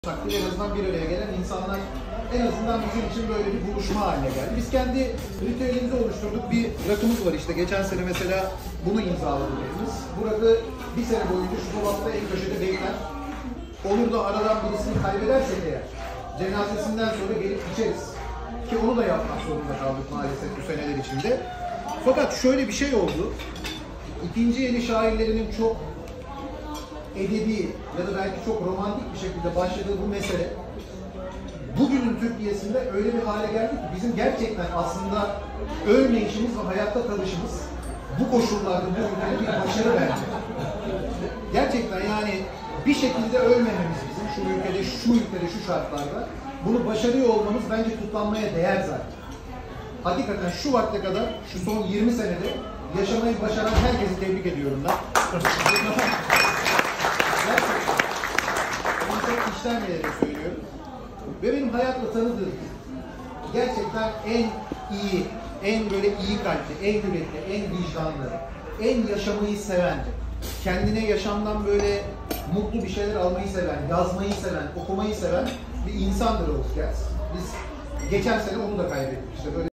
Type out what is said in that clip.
En azından bir araya gelen insanlar en azından bizim için böyle bir buluşma haline geldi. Biz kendi ritüelimizi oluşturduk. Bir rakımız var işte. Geçen sene mesela bunu imzaladık birimiz. Bu rakı bir sene boyunca şu dolapta en köşede bekler. Olur da aradan birisini kaybedersek eğer cenazesinden sonra gelip içeriz. Ki onu da yapmak zorunda kaldık maalesef bu seneler içinde. Fakat şöyle bir şey oldu. İkinci yeni şairlerinin çok edebi ya da belki çok romantik bir şekilde başladığı bu mesele bugünün Türkiye'sinde öyle bir hale geldi ki bizim gerçekten aslında ölmeyişimiz ve hayatta kalışımız bu koşullarda bu ülkede bir başarı bence. Gerçekten yani bir şekilde ölmememiz bizim şu ülkede şu şartlarda bunu başarıyor olmamız bence kutlanmaya değer zaten. Hakikaten şu vakte kadar şu son 20 senede yaşamayı başaran herkesi tebrik ediyorum ben. Çok içten gelerek söylüyorum. Ve benim hayatla tanıdığım gerçekten en iyi, en böyle iyi kalpli, en yürekli, en vicdanlı, en yaşamayı seven, kendine yaşamdan böyle mutlu bir şeyler almayı seven, yazmayı seven, okumayı seven bir insandır Oğuz Gerz. Biz geçen sene onu da kaybettik. İşte böyle